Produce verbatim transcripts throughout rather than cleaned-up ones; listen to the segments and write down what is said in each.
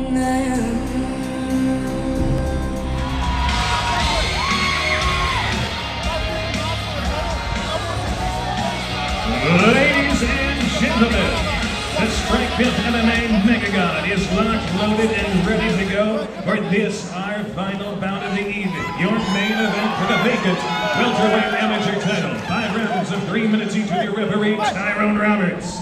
Ladies and gentlemen, the Strike Pimp M M A Mega God is locked, loaded, and ready to go for this, our final bout of the evening. Your main event for the vacant welterweight amateur title. Five rounds of three minutes each with your referee, Tyrone Roberts.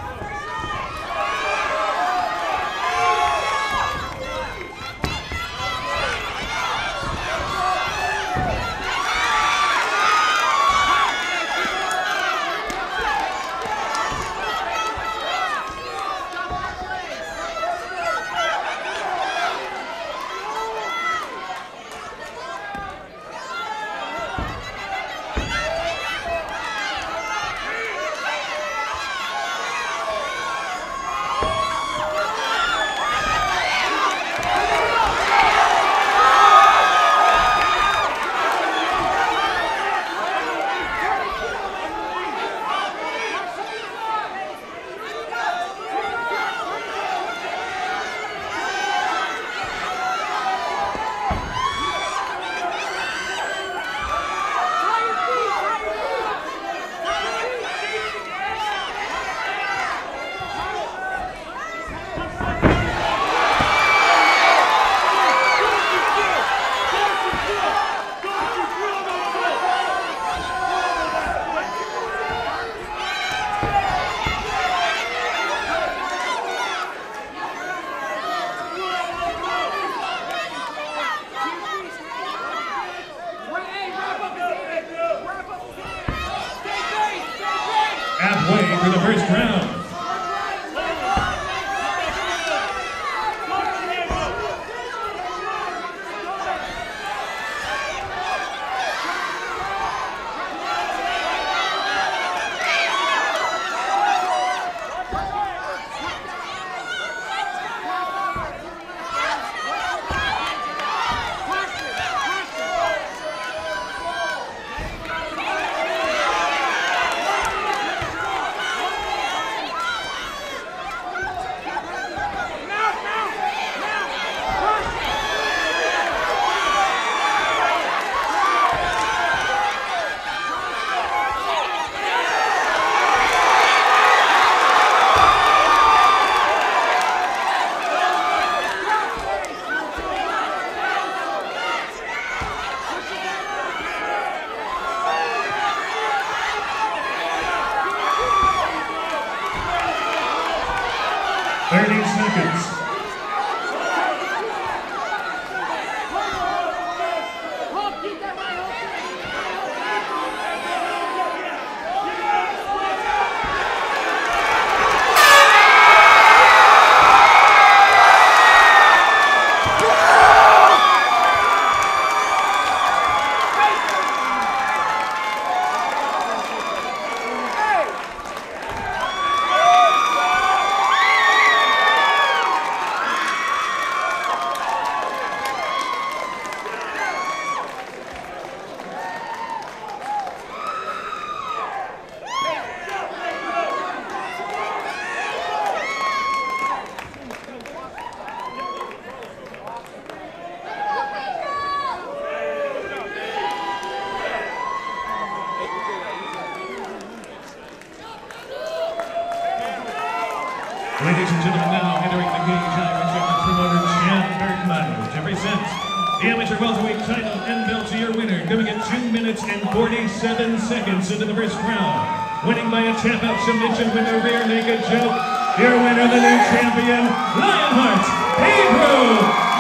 Halfway through the first round. thirty seconds. Ladies and gentlemen, now entering the cage, I present the promoter Chandler Miles. To present the amateur welterweight title and belt to your winner, coming at two minutes and forty-seven seconds into the first round. Winning by a tap-out submission with a rear naked choke, your winner, the new champion, Lionheart, Pedro